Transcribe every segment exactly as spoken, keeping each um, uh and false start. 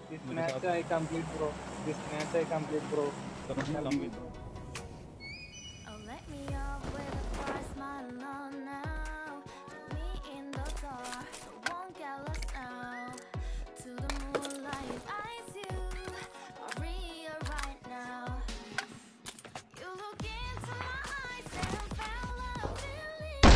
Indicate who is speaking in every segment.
Speaker 1: This
Speaker 2: मेरे
Speaker 1: match
Speaker 2: साथ
Speaker 1: I complete, bro. This match I complete, bro.
Speaker 2: करो ना
Speaker 1: Tell
Speaker 2: काम
Speaker 1: me.
Speaker 2: भी तो
Speaker 3: Oh, let me up with a bright smile on now. Put me in the dark, so won't get lost now. To the moonlight, eyes you, Maria right now. You look into my eyes and fell a feeling.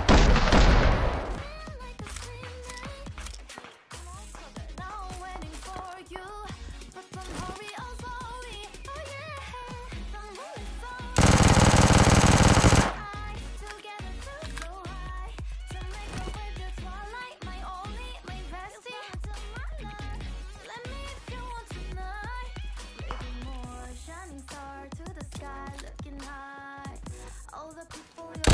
Speaker 3: Feel like a slim night. Come on, closer, now I'm waiting for you. But don't hurry, oh slowly. Oh yeah, the moon is so eyes together feel so high. To make a with the twilight, my only, my bestie. To my love, let me if you want tonight. Maybe more shining star to the sky, looking high. All the people you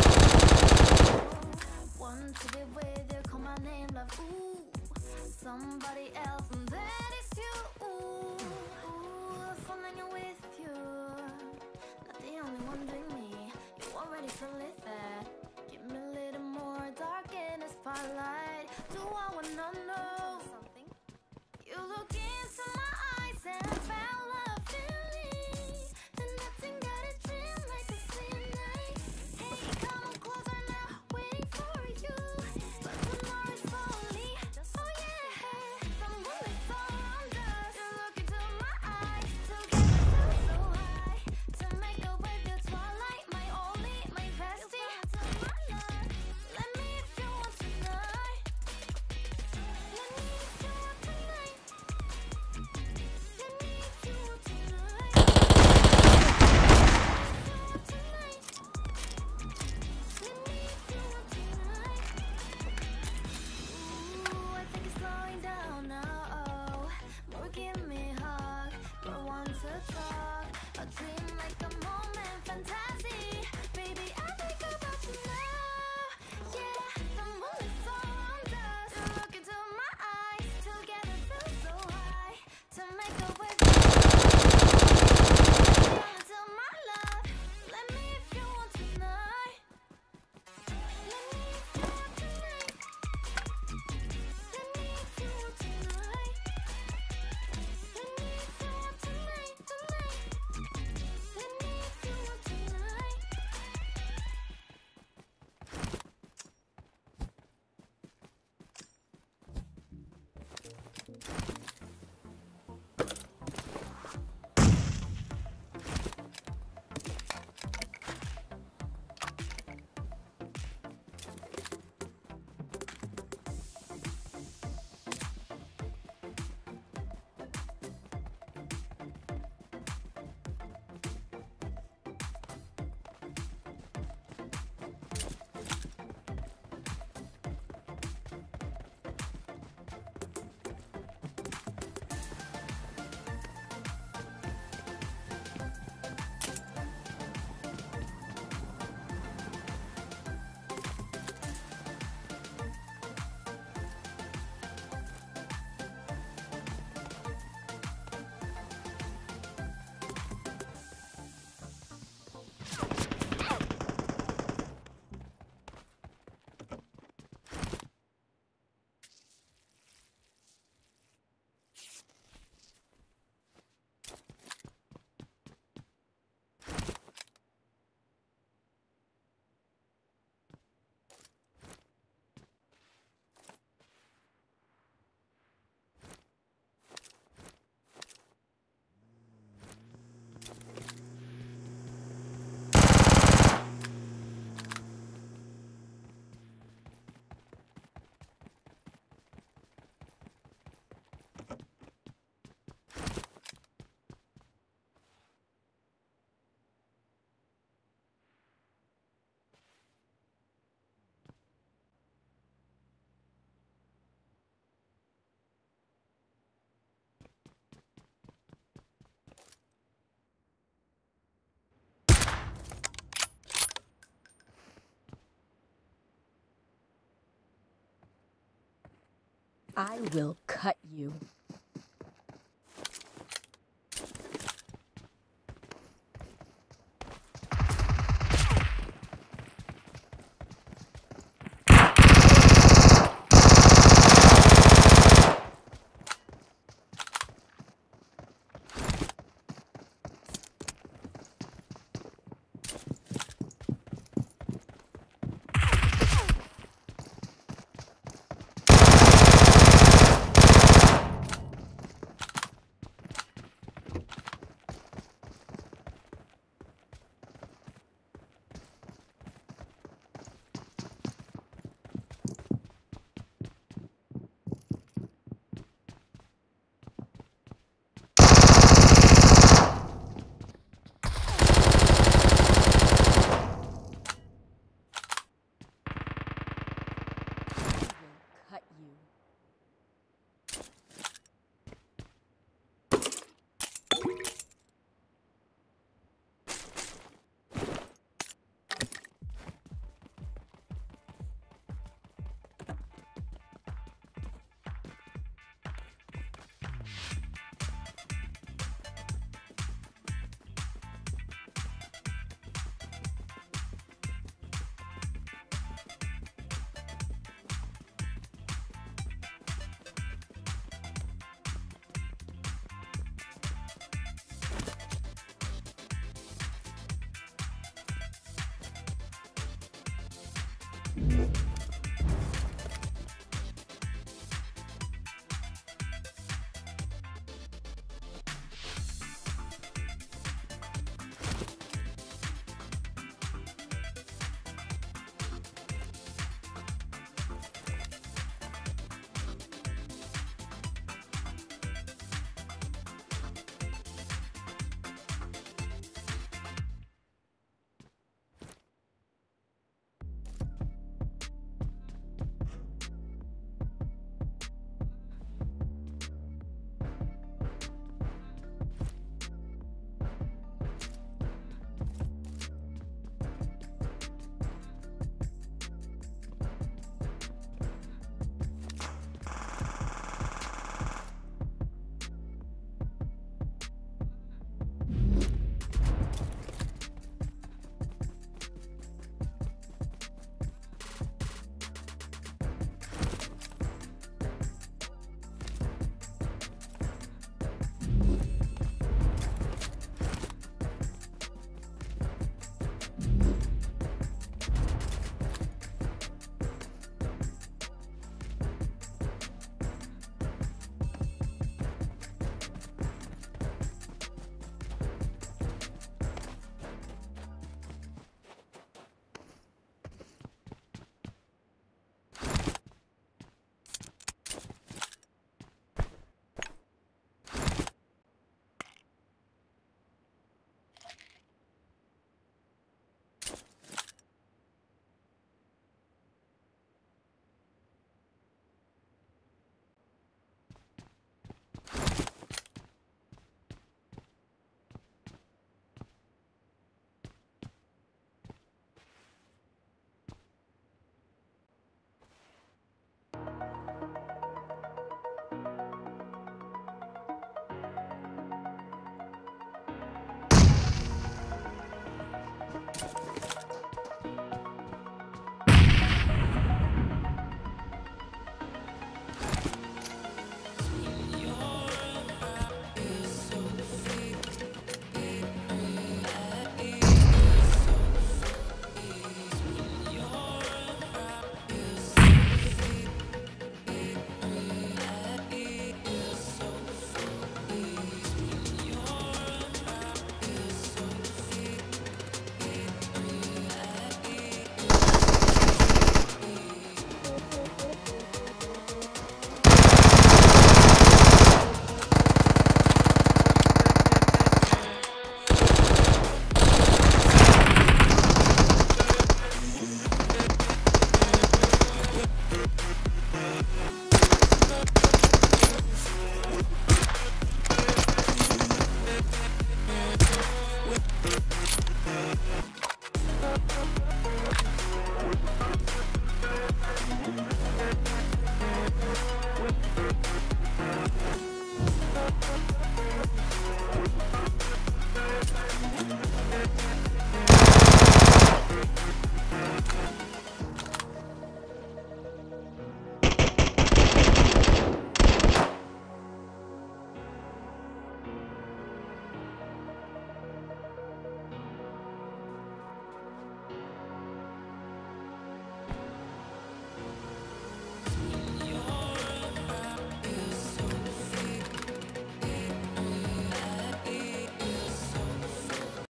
Speaker 3: want to be with you, call my name, love. Ooh, somebody else, and that is you. Ooh, ooh, falling with you. Not the only one doing me. You already feel it there. Give me a little more dark in the spotlight. Do I wanna know something? You look into my eyes and felt a feeling that nothing got a dream like a same night. Hey, come on closer now, waiting for you. But tomorrow is slowly. Oh yeah, the moon is around us. You look into my eyes, together feel so high. To make a with the twilight, my only, my bestie. To my love, let me if you want tonight. Let me if you want tonight. Let me if you want tonight. Let me if you want tonight. Ooh, I think it's slowing down now. Oh, more give me a hug. More want to talk. A dream like a moment, fantasy. Baby, I think about you now. Yeah, the moon is around us. You look into my eyes, together feel so high. To make a with you. To my love, let me if you want tonight. Let me if you want tonight. Let me if you want tonight. Let me if you want tonight, tonight. Let me if you want tonight.
Speaker 4: I will cut you.
Speaker 3: you.